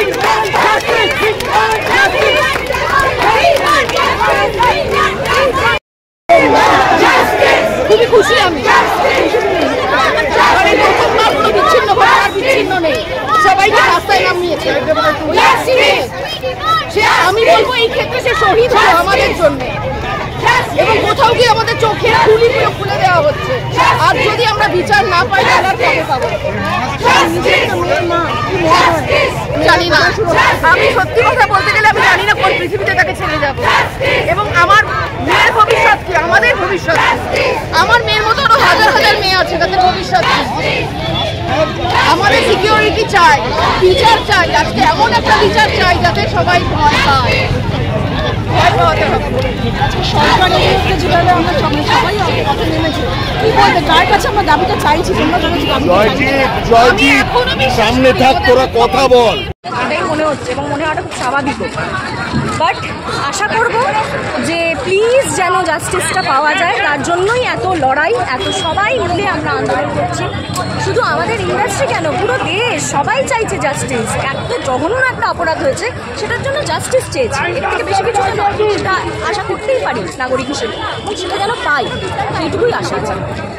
খুবই খুশি আমি, বিচ্ছিন্ন নেই, সবাইকে রাস্তায় নামিয়েছে। আমি বলবো এই ক্ষেত্রে সে শহীদ হলো আমাদের জন্য, এবং কোথাও গিয়ে আমাদের চোখের খুলি পুরো খুলে দেওয়া হচ্ছে। আর যদি আমরা বিচার না পাই তাহলে আর কবে পাবো জানি না। আমি সত্যি কথা বলতে গেলে আমি জানি না কোন পৃথিবীতে তাকে ছেড়ে যাবো, এবং আমার মেয়ের ভবিষ্যৎ কি, আমাদের ভবিষ্যৎ। আমার মেয়ের মতো আরো হাজার হাজার মেয়ে আছে, তাদের ভবিষ্যৎ কি। আমাদের সিকিউরিটি চাই, বিচার চাই, আজকে এমন একটা বিচার চাই যাতে সবাই ভয় পায়। ভয় পাওয়াতে হবে। সরকারের বিরুদ্ধে যেভাবে আমরা সবাই পথে নেমেছি, কি বলতে কার কাছে আমরা দাবিটা চাইছি? সামনে থাক, তোরা কথা বল। এটাই মনে হচ্ছে এবং মনে হওয়াটা খুব স্বাভাবিক। বাট আশা করব যে প্লিজ যেন জাস্টিসটা পাওয়া যায়, তার জন্যই এত লড়াই, এত সবাই মিলে আমরা আন্দোলন করছি। শুধু আমাদের ইন্ডাস্ট্রি কেন, পুরো দেশ সবাই চাইছে জাস্টিস। এত জঘন্য একটা অপরাধ হয়েছে, সেটার জন্য জাস্টিস চেয়েছে। এর থেকে বেশি কিছু সেটা আশা করতেই পারি নাগরিক হিসেবে, এবং সেটা যেন পাই, সেইটুকুই আশা আছে।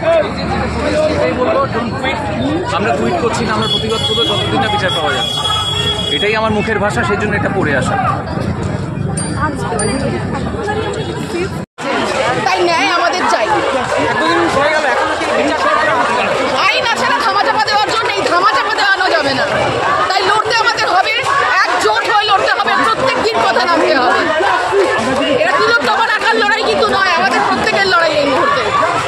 আমরা টুইট করছি না, আমরা প্রতিবাদ করবো যতদিন না বিচার পাওয়া যাচ্ছে। এটাই আমার মুখের ভাষা, সেই জন্য এটা পড়ে আসা। তাই ন্যায় আমাদের চাই। আইন আছে না ধামাচাপা দেওয়ার জন্য, এই ধামাচাপা দেওয়ানো যাবে না। তাই লড়তে আমাদের হবে, একজোট হয়ে লড়তে হবে, প্রত্যেক দিন কথা নামতে হবে। এটা তিলোত্তমার আকার লড়াই কিন্তু নয়, আমাদের প্রত্যেকের লড়াই এই মুহূর্তে।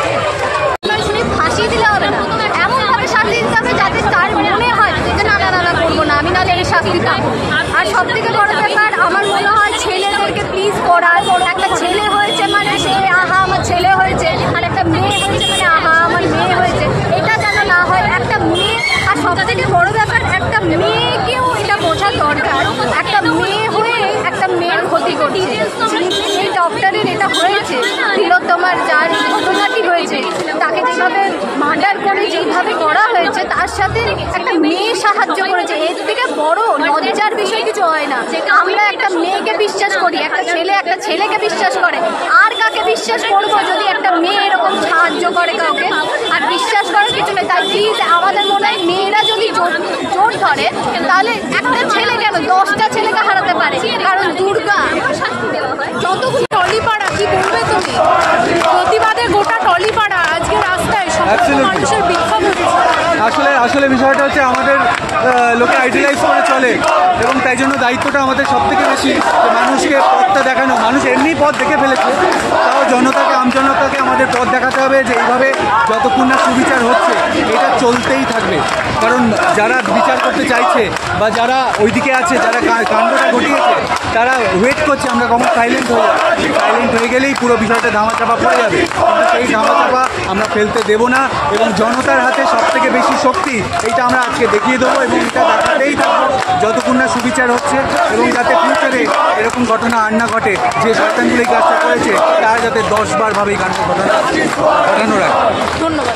ফাঁসি দিলে হবে না, এমনভাবে শাস্তি দিতে হবে যাতে তার মনে হয় যে না না না করবো না, আমি নাহলে এই শাস্তি পাবো। আর সব থেকে বড় ব্যাপার আমার মনে হয় ছেলেদেরকে প্লিজ করার, একটা ছেলে হয়েছে মানে সে আহা আমার ছেলে হয়েছে, আর একটা মেয়ে হয়েছে মানে আহা আমার মেয়ে হয়েছে, এটা যেন না হয়। একটা মেয়ে, আর সব থেকে বড় ব্যাপার একটা মেয়েকেও এটা বোঝা দরকার, একটা মেয়ে হয়ে একটা মেয়ের ক্ষতি করছে। এই ডক্টরের এটা হয়েছে, তিলোত্তমার যার ঘটনাটি হয়েছে, তাকে যেভাবে মার্ডার করে যেভাবে করা হয়েছে, তার সাথে একটা মেয়ে সাহায্য করেছে। এর থেকে বড় লজ্জার বিষয় কিছু হয় না। আমরা একটা মেয়েকে বিশ্বাস করি, একটা ছেলে একটা ছেলেকে বিশ্বাস করে, আর কাকে বিশ্বাস করবো যদি একটা মেয়ে এরকম সাহায্য করে কাউকে? আর বিশ্বাস করার কিছু নেই। তাই প্লিজ আমাদের মনে হয় মেয়েরা যদি জোর ধরে তাহলে একটা ছেলে কেন 10টা ছেলেকে হারাতে পারে, কারণ দুর্গা যতগুলো টলিপাড়া, কি বলবে তুমি, প্রতিবাদে গোটা টলিপাড়া আজকে রাস্তায় মানুষের বিক্ষোভ হয়েছে। আসলে বিষয়টা হচ্ছে আমাদের লোকে আইডিয়ালাইজ করে চলে, এবং তাই জন্য দায়িত্বটা আমাদের সব থেকে বেশি যে মানুষকে পথটা দেখানো। মানুষ এমনি পথ দেখে ফেলেছে, তাও জনতাকে, আমজনতাকে আমাদের পথ দেখাতে হবে যে এইভাবে যতক্ষণ না সুবিচার হচ্ছে এটা চলতেই থাকবে। কারণ যারা বিচার করতে চাইছে বা যারা ওইদিকে আছে, যারা কাণ্ডটা ঘটিয়েছে, তারা ওয়েট করছে আমরা কখন সাইলেন্ট হয়ে যাবো। সাইলেন্ট হয়ে গেলেই পুরো বিষয়টা ধামাচাপা পড়ে যাবে, কিন্তু সেই ধামাচাপা আমরা ফেলতে দেবো না। এবং জনতার হাতে সব থেকে বেশি শক্তি, এইটা আমরা আজকে দেখিয়ে দেবো, এবং এটা দেখাতেই থাকবো যতক্ষণ না সুবিচার হচ্ছে, এবং যাতে ফিউচারে এরকম ঘটনা আর না ঘটে। যে শয়তানগুলো এই কাজটা করেছে তারা যাতে 10 বার ভাবে এই ঘটনা ঘটানো রাখে। ধন্যবাদ।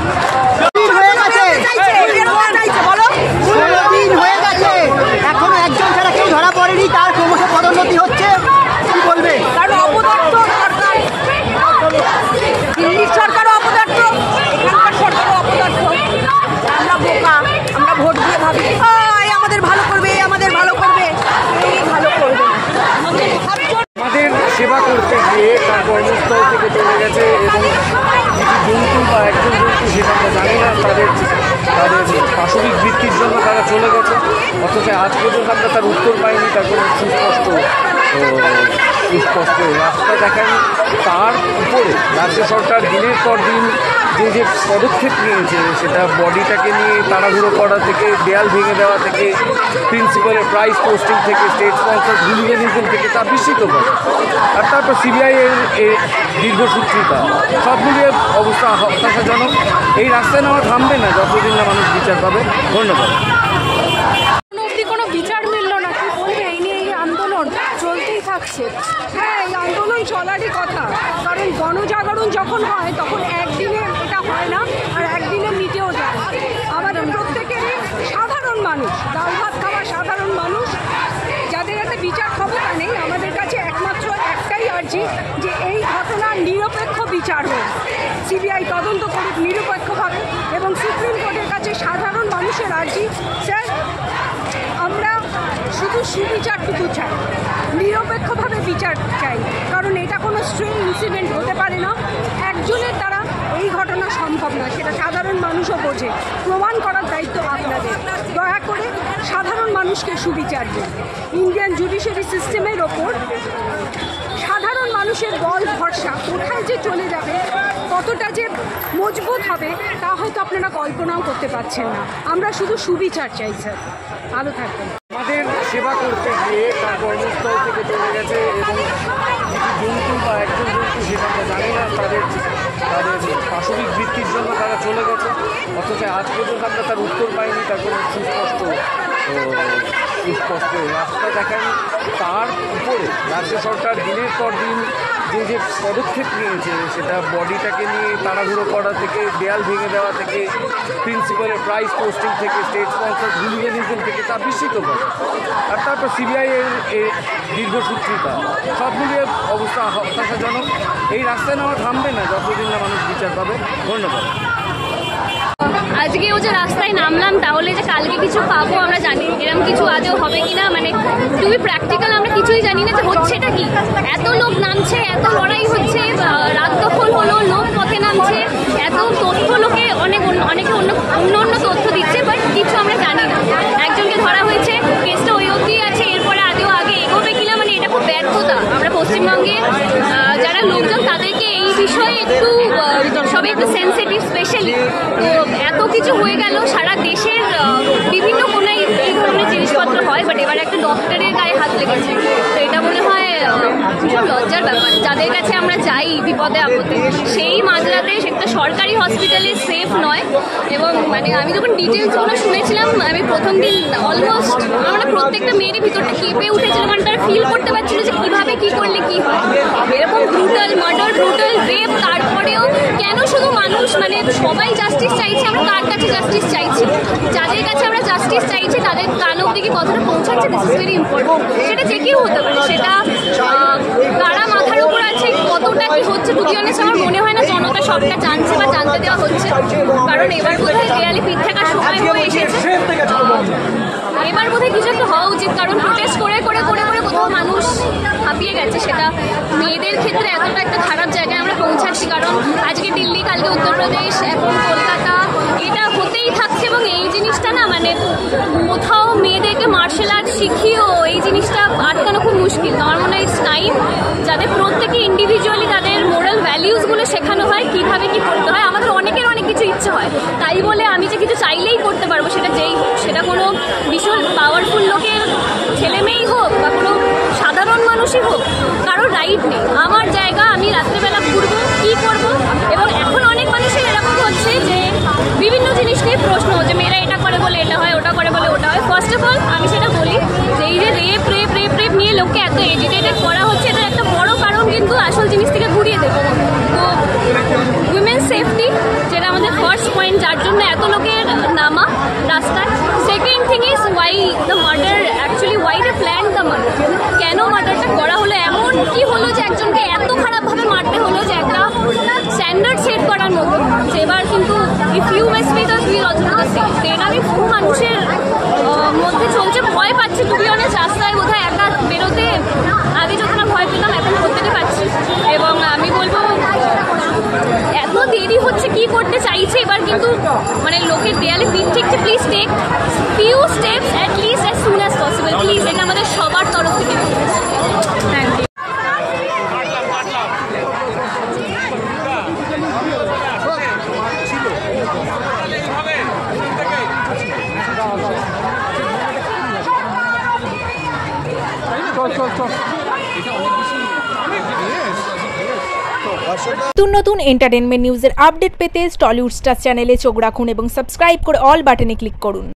এখনো একজন ছাড়া কেউ ধরা পড়েনি, তার ক্রমশ পদোন্নতি হচ্ছে, কি বলবে? কারণ অপদার্থ সরকার, দিল্লির সরকারও অপদার্থ, এখানকার সরকারও অপদার্থ। আমরা বোকা, আমরা ভোট দিয়ে ভাবি আমাদের ভালো করবে, আমাদের ভালো করবে, এই ভালো করবে। আমাদের সেবা করতে গিয়ে তার কর্মস্থল থেকে চলে গেছে, এবং কিছু জন্তু বা একজন জন্তু সেটা আমরা জানি না, তাদের পাশবিক বৃত্তির জন্য তারা চলে গেছে, অথচ আজ পর্যন্ত আমরা তার উত্তর পাইনি। তার কোনো সুস্পষ্ট রাস্তা দেখান। তার উপরে রাজ্য সরকার দিনের পর দিন যে পদক্ষেপ নিয়েছে, সেটা বডিটাকে নিয়ে তাড়াহুড়ো করা থেকে, দেয়াল ভেঙে দেওয়া থেকে, প্রিন্সিপালের প্রাইজ পোস্টিং থেকে, স্টেট স্পন্সর হুলিগানিজম থেকে, তা বিস্মিত করে। আর তারপর সিবিআই এর দীর্ঘসূত্রিতা, সব মিলিয়ে অবস্থা হতাশাজনক। এই রাস্তায় নেওয়া থামবে না যতদিন না মানুষ বিচার পাবে। ধন্যবাদ। কোনো বিচার মিলল না, কি বলবে? এই নিয়ে এই আন্দোলন চলতেই থাকছে। হ্যাঁ, এই আন্দোলন চলারই কথা, কারণ গণজাগরণ যখন হয় তখন একদিনে এটা হয় না, আর একদিনে মিটেও যায়। আমাদের প্রত্যেকেরই সাধারণ সাধারণ মানুষ, ডাল ভাত খাওয়া সাধারণ মানুষ যাদের হাতে বিচার ক্ষমতা নেই, আমাদের কাছে একমাত্র একটাই আর্জি যে এই ঘটনার নিরপেক্ষ বিচার হোক, সিবিআই তদন্ত করুক নিরপেক্ষভাবে। এবং সুপ্রিম কোর্টের কাছে সাধারণ মানুষের আর্জি, স্যার আমরা শুধু সুবিচারটুকু চাই, নিরপেক্ষভাবে বিচার চাই, কারণ এটা কোনো স্ট্রে ইনসিডেন্ট হতে পারে না, একজনের দ্বারা এই ঘটনা সম্ভব না, সেটা সাধারণ মানুষও বোঝে। প্রমাণ করার দায়িত্ব আপনাদের। দয়া করে সাধারণ মানুষকে সুবিচার দিন। ইন্ডিয়ান জুডিশিয়ারি সিস্টেমের ওপর সাধারণ মানুষের বল ভরসা কোথায় যে চলে যাবে, কতটা যে মজবুত হবে তা হয়তো আপনারা কল্পনাও করতে পারছেন না। আমরা শুধু সুবিচার চাই স্যার, ভালো থাকবেন। আমাদের সেবা করতে গিয়ে তার কর্মস্থল থেকে চলে গেছে এবং জন্তু বা একজন জন্তু সেটা আমরা জানি না, তাদের পাশবিক বৃত্তির জন্য তারা চলে গেছে, অথচ আজ পর্যন্ত আমরা তার উত্তর পাইনি। তার কোনো সুস্পষ্ট রাস্তা দেখান। তার উপরে রাজ্য সরকার দিনের পর দিন যে পদক্ষেপ নিয়েছে, সেটা বডিটাকে নিয়ে তাড়াহুড়ো করা থেকে দেয়াল ভেঙে দেওয়া থেকে প্রিন্সিপালের প্রাইজ পোস্টিং থেকে স্টেট স্পন্সর হুলিগানিজম থেকে তা বিস্মিত করে। আর তারপর সিবিআই এর দীর্ঘসূত্রিতা, সব মিলিয়ে অবস্থা হতাশাজনক। এই রাস্তায় নেওয়া থামবে না যতদিন না মানুষ বিচার পাবে। ধন্যবাদ। আজকে ও যে রাস্তায় নামলাম তাহলে যে কালকে কিছু পাবো আমরা জানি, এরকম কিছু আদেও হবে কিনা মানে টু বি প্র্যাকটিক্যাল আমরা কিছুই জানি না যে হচ্ছেটা কি। এত লোক নামছে, এত লড়াই হচ্ছে, রাত দখল হলো, লোক পথে নামছে, এত তথ্য লোকে অনেকে অন্য তথ্য দিচ্ছে, বাট কিছু আমরা জানি না। একজনকে ধরা হয়েছে, কেসটা ওই অবধি আছে, এরপরে আগে এগোবে কিনা মানে এটা খুব ব্যর্থতা। আমরা পশ্চিমবঙ্গের যারা লোকজন তাদেরকে এই বিষয়ে একটু সবাই একটু সেন্সিটিভ, স্পেশালি তো এত কিছু হয়ে গেল সারা দেশের বিভিন্ন কোনায় এই ধরনের জিনিসপত্র হয়, বাট এবার একটা ডক্টরের গায়ে হাত লেগেছে, তো এটা মনে হয় ভীষণ লজ্জার ব্যাপার। যাদের কাছে আমরা যাই বিপদে আপদে, সেই মাঝরাতে সেটা সরকারি হসপিটালে সেফ নয়। এবং মানে আমি যখন ডিটেলসগুলো শুনেছিলাম, আমি প্রথম দিন অলমোস্ট আমরা প্রত্যেকটা মেয়েরই ভিতরটা কেঁপে উঠেছিল, কারণ তারা ফিল করতে পারছিল যে কীভাবে কী করলে কী হয়। এরকম ব্রুটাল মার্ডার, ব্রুটাল রেপ, তারপরেও কেন শুধু মানুষ মানে সবাই জাস্টিস চাইছে, আমরা কার কাছে জাস্টিস চাইছি, যাদের কাছে আমরা জাস্টিস চাইছি তাদের কান অবধি কি কথাটা পৌঁছাচ্ছে, দিস ইজ ভেরি ইম্পর্টেন্ট। সেটা যে কেউ হতে পারে, সেটা কারা মাথার উপর আছে, কতটা কি হচ্ছে, টু বি অনেস্ট আমার মনে হয় না জনতা সবটা জানছে বা জানতে দেওয়া হচ্ছে, কারণ এবার বোধহয় দেয়ালে পিঠ থাকার সময় হয়ে এসেছে। এবার বোধহয় কিছু একটা হওয়া উচিত, কারণ প্রোটেস্ট করে করে করে করে কোথাও মানুষ হাঁপিয়ে গেছে। সেটা মেয়েদের ক্ষেত্রে এতটা একটা খারাপ জায়গায় আমরা পৌঁছাচ্ছি, কারণ আজকে দিল্লি, কালকে উত্তরপ্রদেশ, এখন কলকাতা, এটা হতেই থাকছে। এবং এই জিনিসটা না মানে কোথাও মেয়েদেরকে মার্শাল আর্ট শিখিয়েও এই জিনিসটা আটকানো খুব মুশকিল। আমার মনে হয় ইটস টাইম যাদের প্রত্যেকে ইন্ডিভিজুয়ালি তাদের মোরাল ভ্যালিউসগুলো শেখানো হয়, কীভাবে কী করতে হয়। আমাদের অনেকের অনেক কিছু ইচ্ছে হয়, তাই বলে আমি যে কিছু চাইলেই করতে পারবো সেটা যেই হোক, সেটা কোনো ভীষণ পাওয়ারফুল লোকের ছেলে মেয়েই হোক বা কোনো সাধারণ মানুষই হোক, কারোর রাইট নেই। আমার জায়গা, আমি রাত্রেবেলা ঘুরবো, কী করবো। এবং এখন অনেক মানুষের এরকম হচ্ছে যে বিভিন্ন জিনিস নিয়ে প্রশ্ন, যে মেয়েরা এটা করে বলে এটা হয়, ওটা করে বলে ওটা হয়। ফার্স্ট অফ অল আমি সেটা বলি যে এই যে রেপ রেপ রেপ রেপ নিয়ে লোককে এত এজিটেটেড করা হচ্ছে, এটার একটা বড় কারণ কিন্তু আসল জিনিস থেকে ঘুরিয়ে দেবো। তো উইমেন সেফটি যেটা আমাদের ফার্স্ট পয়েন্ট, যার জন্য এত লোকের নামা রাস্তায়। Second thing is why the murder, actually why the plan the murder, কেন মার্ডারটা করা হলো, এমন কি হলো যে একজনকে এত খারাপভাবে মারতে হলো, যে একটা স্ট্যান্ডার্ড সেট করার মতো। এবার কিন্তু if you mess with us will also do the same. তো এটা আমি বহু মানুষের মধ্যে চলছে, ভয় পাচ্ছে টু বি অনেস্ট। রাস্তায় বোধহয় একা বেরোতে আগে যখন ভয় পেতাম, এখন প্রত্যেকে পাচ্ছি। এবং আমি বলবো এত দেরি হচ্ছে, কি করতে চাইছে এবার কিন্তু মানে লোকের দেয়ালে পিঠ ঠেকছে। Please take few steps at least as soon as possible please. এটা আমাদের সবার তরফ থেকে থ্যাংক ইউ। নতুন এন্টারটেনমেন্ট নিউজের আপডেট পেতে টলিউড স্টার চ্যানেলে চোখ রাখুন এবং সাবস্ক্রাইব করে অল বাটনে ক্লিক করুন।